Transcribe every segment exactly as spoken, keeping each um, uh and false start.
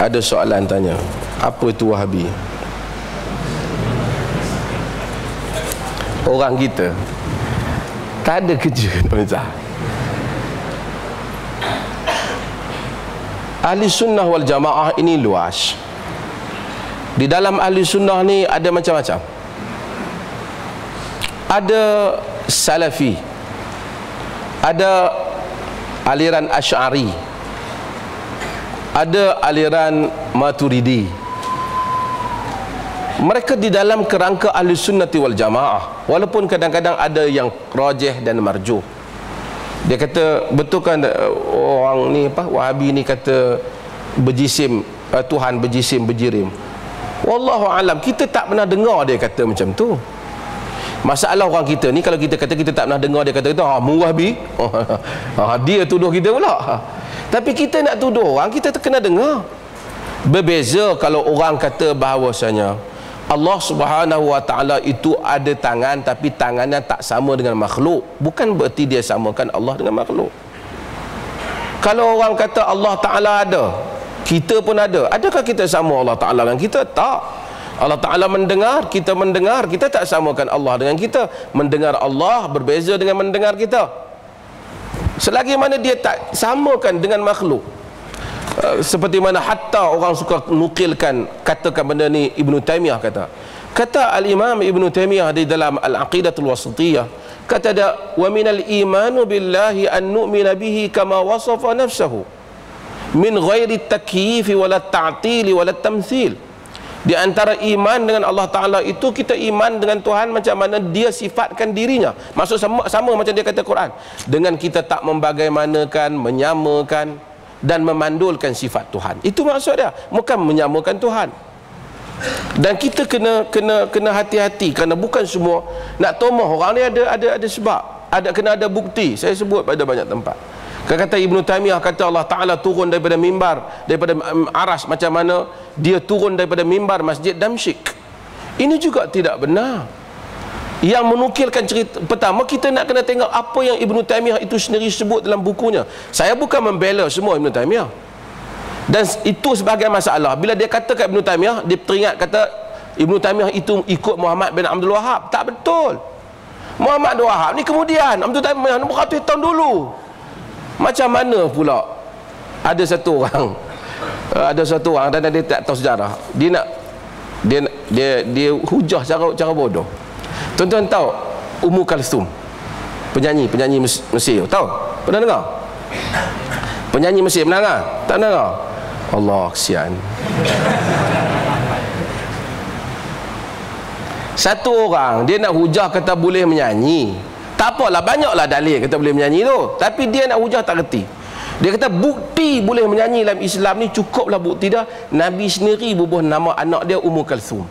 Ada soalan tanya, apa itu Wahabi? Orang kita tak ada kerja, Tuan-Tuan. Ahli sunnah wal jamaah ini luas. Di dalam ahli sunnah ni ada macam-macam. Ada salafi, ada aliran asy'ari, ada aliran maturidi. Mereka di dalam kerangka ahli sunnati wal jamaah, walaupun kadang-kadang ada yang rajih dan marjuh. Dia kata, betul kan orang ni apa, Wahabi ni kata berjisim, uh, Tuhan berjisim berjirim. Wallahu alam, kita tak pernah dengar dia kata macam tu. Masalah orang kita ni, kalau kita kata kita tak pernah dengar dia kata itu, ah mu Wahabi, ah, dia tuduh kita pula. Tapi kita nak tuduh orang, kita kena dengar. Berbeza kalau orang kata bahawasanya Allah Subhanahu wa taala itu ada tangan, tapi tangannya tak sama dengan makhluk. Bukan bererti dia samakan Allah dengan makhluk. Kalau orang kata Allah Taala ada, kita pun ada, adakah kita sama Allah Taala dengan kita? Tak. Allah Taala mendengar, kita mendengar, kita tak samakan Allah dengan kita. Mendengar Allah berbeza dengan mendengar kita. Selagi mana dia tak samakan dengan makhluk. Uh, seperti mana hatta orang suka nukilkan, katakan benda ni Ibnu Taimiyah kata. Kata Al-Imam Ibnu Taimiyah di dalam Al-Aqidatul Wasithiyah, kata dia, wa minal imanu billahi an nu'mina bihi kama wasafa nafsahu min ghairi takyif wala ta'til wala tamthil. Di antara iman dengan Allah Ta'ala itu, kita iman dengan Tuhan macam mana dia sifatkan dirinya. Maksud sama, sama macam dia kata Quran, dengan kita tak membagaimanakan, menyamakan dan memandulkan sifat Tuhan. Itu maksud dia, bukan menyamakan Tuhan. Dan kita kena kena kena hati-hati, kerana bukan semua nak tomoh orang ni ada ada ada sebab, ada kena ada bukti. Saya sebut pada banyak tempat. Kata Ibnu Taimiyah, kata Allah Taala turun daripada mimbar, daripada aras, macam mana dia turun daripada mimbar Masjid Damsyik. Ini juga tidak benar. Yang menukilkan cerita pertama, kita nak kena tengok apa yang Ibnu Taimiyah itu sendiri sebut dalam bukunya. Saya bukan membela semua Ibnu Taimiyah, dan itu sebagai masalah. Bila dia kata kat Ibnu Taimiyah, dia teringat kata Ibnu Taimiyah itu ikut Muhammad bin Abdul Wahab. Tak betul. Muhammad bin Wahab ni kemudian, Ibnu Taimiyah beratus tahun dulu. Macam mana pula ada satu orang, ada satu orang dan dia tak tahu sejarah, dia nak dia dia dia hujah cara cara bodoh. Tuan-tuan tahu Ummu Kalsum, penyanyi penyanyi Mesir, tahu? Pernah dengar? Penyanyi Mesir, pernah dengar? Tak dengar? Allah, kesian. Satu orang dia nak hujah kata boleh menyanyi. Tak apalah, banyaklah dalil kata boleh menyanyi tu, tapi dia nak hujah tak reti. Dia kata bukti boleh menyanyi dalam Islam ni, cukuplah bukti dia, Nabi sendiri bubuh nama anak dia Ummu Kalsum.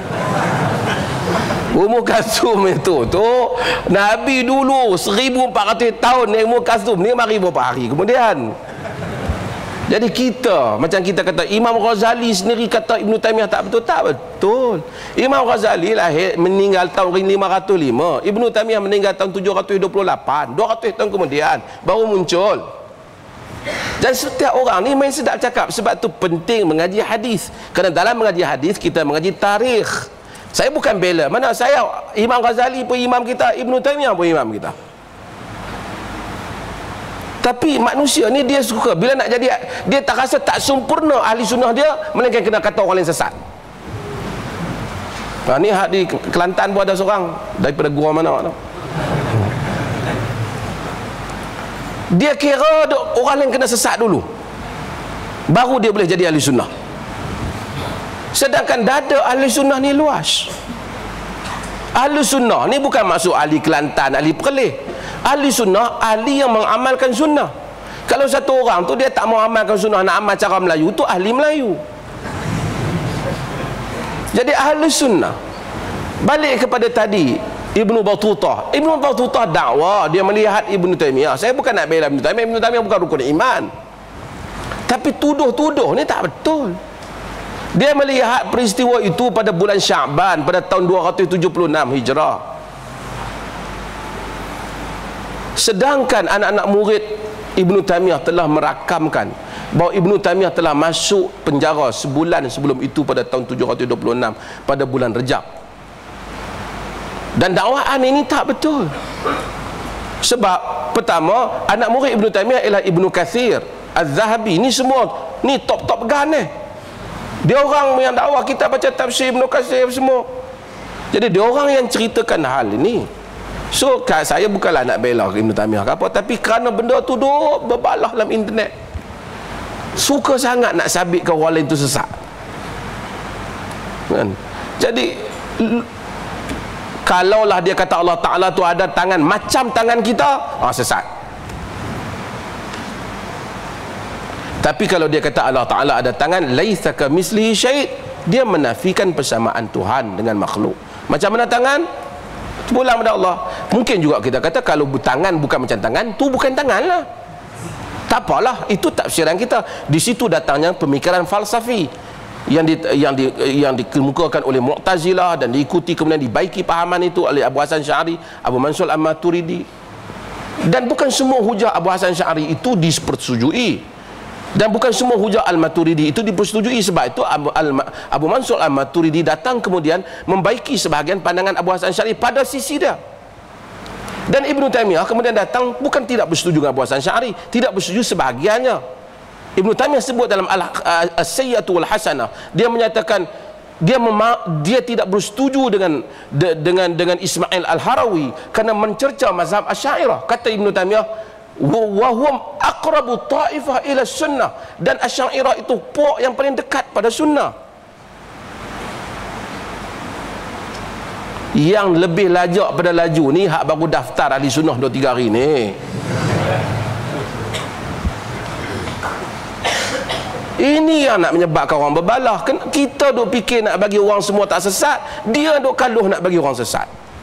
Ummu Kalsum itu tu Nabi dulu seribu empat ratus tahun ni, Ummu Kalsum ni mari berapa hari kemudian. Jadi kita, macam kita kata Imam Ghazali sendiri kata Ibnu Taimiyah tak betul, tak betul. Imam Ghazali lahir meninggal tahun lima ratus lima, Ibnu Taimiyah meninggal tahun tujuh ratus dua puluh lapan, dua ratus tahun kemudian baru muncul. Dan setiap orang ni main sedap cakap. Sebab tu penting mengaji hadis, kerana dalam mengaji hadis kita mengaji tarikh. Saya bukan bela mana saya, Imam Ghazali pun imam kita, Ibnu Taimiyah pun imam kita. Tapi manusia ni dia suka bila nak jadi, dia tak rasa tak sempurna ahli sunnah dia, melainkan kena kata orang lain sesat. Ha, ni di Kelantan pun ada seorang daripada gua mana tu, dia kira orang lain kena sesat dulu baru dia boleh jadi ahli sunnah. Sedangkan dada ahli sunnah ni luas. Ahli sunnah ni bukan maksud ahli Kelantan, ahli Perlis. Ahli sunnah, ahli yang mengamalkan sunnah. Kalau satu orang tu dia tak mau amalkan sunnah, nak amal cara Melayu, tu ahli Melayu. Jadi ahli sunnah. Balik kepada tadi Ibnu Battutah. Ibnu Battutah dakwah, dia melihat Ibnu Taimiyah. Saya bukan nak bela Ibnu Taimiyah, Ibnu Taimiyah bukan rukun iman. Tapi tuduh-tuduh ni tak betul. Dia melihat peristiwa itu pada bulan Syaban pada tahun dua ratus tujuh puluh enam Hijrah. Sedangkan anak-anak murid Ibnu Taimiyah telah merakamkan bahawa Ibnu Taimiyah telah masuk penjara sebulan sebelum itu pada tahun tujuh ratus dua puluh enam pada bulan Rejab. Dan dakwaan ini tak betul. Sebab pertama, anak murid Ibnu Taimiyah ialah Ibnu Katsir, Az-Zahabi. Ni semua ni top-top gun eh. Dia orang yang dakwah kita baca tafsir Ibnu Katsir semua. Jadi dia orang yang ceritakan hal ini. So saya bukanlah nak bela Ibnu Taimiyah ke apa, tapi kerana benda tu duk berbalah dalam internet, suka sangat nak sabitkan orang lain tu sesat kan? Jadi kalaulah dia kata Allah Ta'ala tu ada tangan macam tangan kita, ah, sesat. Tapi kalau dia kata Allah Ta'ala ada tangan laisa kamitslihi syai', dia menafikan persamaan Tuhan dengan makhluk. Macam mana tangan? Pulang pada Allah. Mungkin juga kita kata kalau tangan bukan macam tangan, tu bukan tangan lah. Tak apalah, itu tafsiran kita. Di situ datangnya pemikiran falsafi yang di, yang di, yang dikemukakan oleh Mu'tazilah dan diikuti kemudian dibaiki pahaman itu oleh Abu Hasan Sy'ari, Abu Mansur Al-Maturidi. Dan bukan semua hujah Abu Hasan Sy'ari itu dipersetujui. Dan bukan semua hujah Al-Maturidi itu dipersetujui. Sebab itu Abu, Al, Abu Mansur Al-Maturidi datang kemudian membaiki sebahagian pandangan Abu Hasan Sy'ari pada sisi dia. Dan Ibnu Taimiyah kemudian datang bukan tidak bersetuju dengan Abu Hasan Sy'ari, tidak bersetuju sebahagiannya. Ibnu Taimiyah sebut dalam As-Sayyi'atu wal Hasanah, dia menyatakan dia mema dia tidak bersetuju dengan de, dengan dengan Ismail Al-Harawi kerana mencerca mazhab Asy'ariyah. Kata Ibnu Taimiyah, wa huwa aqrabu ta'ifah ila sunnah, dan Asy'ariyah itu puak yang paling dekat pada sunnah. Yang lebih lajak pada laju ni hak baru daftar ahli sunnah dua tiga hari ni. Ini yang nak menyebabkan orang berbalah. Kita duk fikir nak bagi orang semua tak sesat, dia duk kaluh nak bagi orang sesat.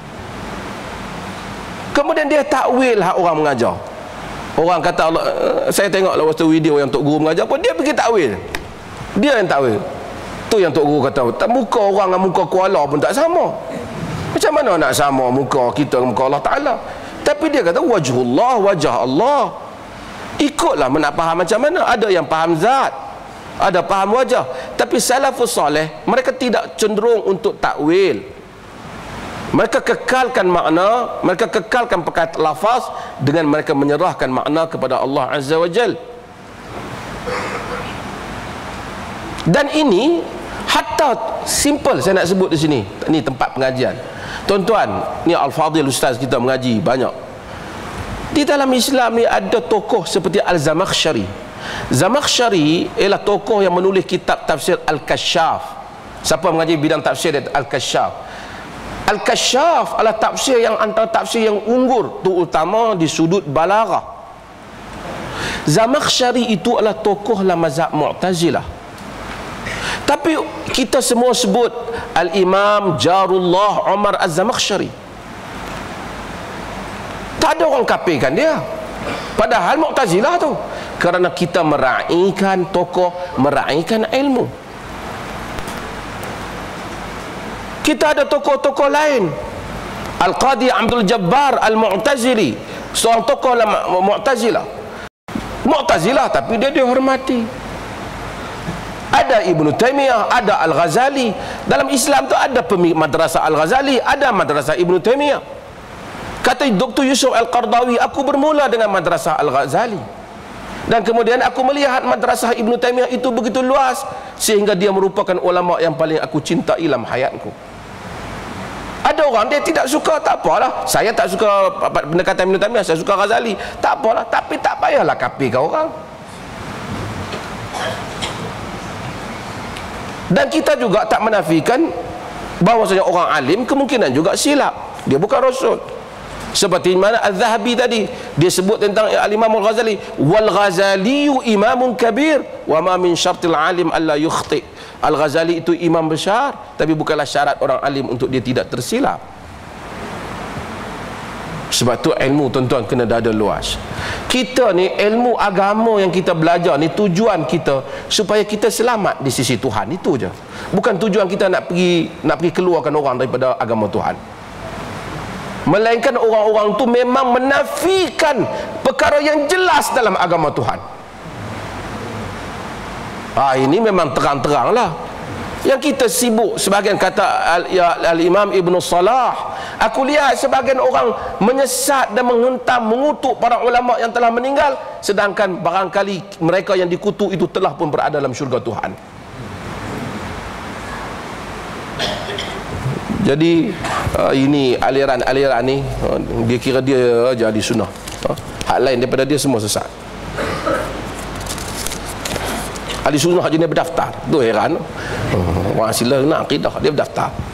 Kemudian dia takwil hak orang mengajar. Orang kata Allah, saya tengoklah waktu video yang Tok Guru mengajar pun dia pergi takwil. Dia yang takwil. Tu yang Tok Guru kata, tak muka orang dengan muka kuala pun tak sama. Macam mana nak sama muka kita dengan muka Allah Ta'ala? Tapi dia kata wajhullah, wajah Allah. Ikutlah nak faham macam mana. Ada yang faham zat, ada faham wajah. Tapi salafus soleh mereka tidak cenderung untuk takwil. Mereka kekalkan makna, mereka kekalkan perkataan lafaz dengan mereka menyerahkan makna kepada Allah Azza wa Jal. Dan ini hatta simple saya nak sebut di sini. Ini tempat pengajian. Tuan-tuan, ni Al-Fadhil Ustaz kita mengaji banyak. Di dalam Islam ni ada tokoh seperti Al-Zamakhsyari. Zamakhsyari ialah tokoh yang menulis kitab tafsir Al-Kasyaf. Siapa mengaji bidang tafsir Al-Kasyaf? Al-Kasyaf adalah tafsir yang antara tafsir yang unggul, terutama di sudut balaghah. Zamakhsyari itu adalah tokoh dalam mazhab Mu'tazilah. Tapi kita semua sebut Al-Imam Jarullah Umar Az-Zamakhsyari. Tak ada orang kafirkan dia. Padahal Mu'tazilah tu. Kerana kita meraihkan tokoh, meraihkan ilmu. Kita ada tokoh-tokoh lain. Al-Qadi Abdul Jabbar Al-Mu'tazili, seorang tokoh Mu'tazilah. Mu'tazilah tapi dia dihormati. Ada Ibnu Taimiyah, ada Al-Ghazali. Dalam Islam tu ada madrasah Al-Ghazali, ada madrasah Ibnu Taimiyah. Kata Doktor Yusuf Al-Qardawi, aku bermula dengan madrasah Al-Ghazali, dan kemudian aku melihat madrasah Ibnu Taimiyah itu begitu luas sehingga dia merupakan ulama yang paling aku cintai dalam hayatku. Ada orang dia tidak suka, tak apalah. Saya tak suka pendekatan Ibnu Taimiyah, saya suka Ghazali, tak apalah. Tapi tak payahlah kafirkan orang. Dan kita juga tak menafikan bahawasanya orang alim kemungkinan juga silap. Dia bukan rasul. Seperti mana Az-Zahabi tadi, dia sebut tentang Al-Imam Al-Ghazali, wal Ghazaliyu imamun kabir wa ma min syartil alim alla yukhti. Al-Ghazali itu imam besar, tapi bukanlah syarat orang alim untuk dia tidak tersilap. Sebab tu ilmu, tuan-tuan, kena dada luas. Kita ni ilmu agama yang kita belajar ni, tujuan kita supaya kita selamat di sisi Tuhan, itu je. Bukan tujuan kita nak pergi nak pergi keluarkan orang daripada agama Tuhan. Melainkan orang-orang tu memang menafikan perkara yang jelas dalam agama Tuhan. Ah, ini memang terang-terang lah. Yang kita sibuk, sebagian kata Al, ya, Al-Imam Ibn Salah, aku lihat sebagian orang menyesat dan menghentam, mengutuk para ulama yang telah meninggal, sedangkan barangkali mereka yang dikutuk itu telah pun berada dalam syurga Tuhan. Jadi uh, ini aliran-aliran ni, uh, dia kira dia jadi sunnah, uh, hak lain daripada dia semua sesat. Ahli sunnah je ni berdaftar, tu heran. uh, Orang sila nak akidah dia berdaftar.